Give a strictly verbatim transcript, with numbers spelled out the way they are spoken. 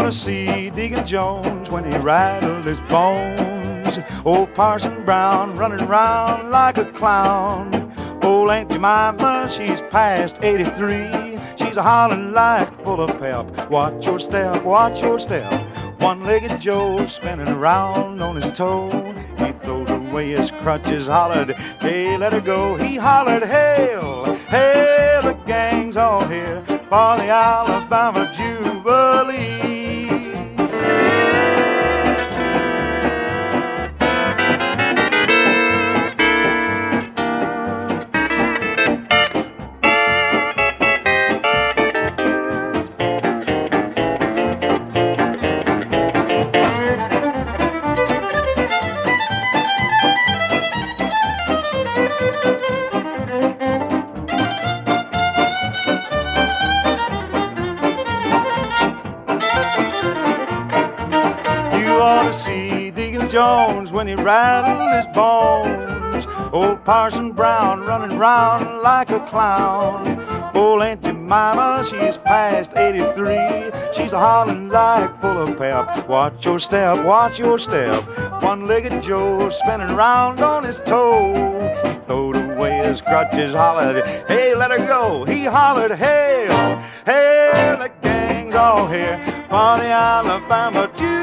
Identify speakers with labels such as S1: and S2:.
S1: to see Deacon Jones when he rattled his bones. Old Parson Brown running round like a clown. Old Aunt Jemima, she's past eighty-three. She's a hollering like full of pep. Watch your step, watch your step. One-legged Joe spinning around on his toe. He throws away his crutches, hollered, hey, let her go. He hollered, hail, hail, the gang's all here for the Alabama Jubilee. See Deacon Jones when he rattled his bones. Old Parson Brown running round like a clown. Old Aunt Jemima, she's past eighty-three. She's a hollering like full of pep. Watch your step, watch your step. One-legged Joe spinning round on his toe. He throwed away his crutches, hollered, hey, let her go. He hollered, hail, hail, the gang's all here for the Alabama Jubilee.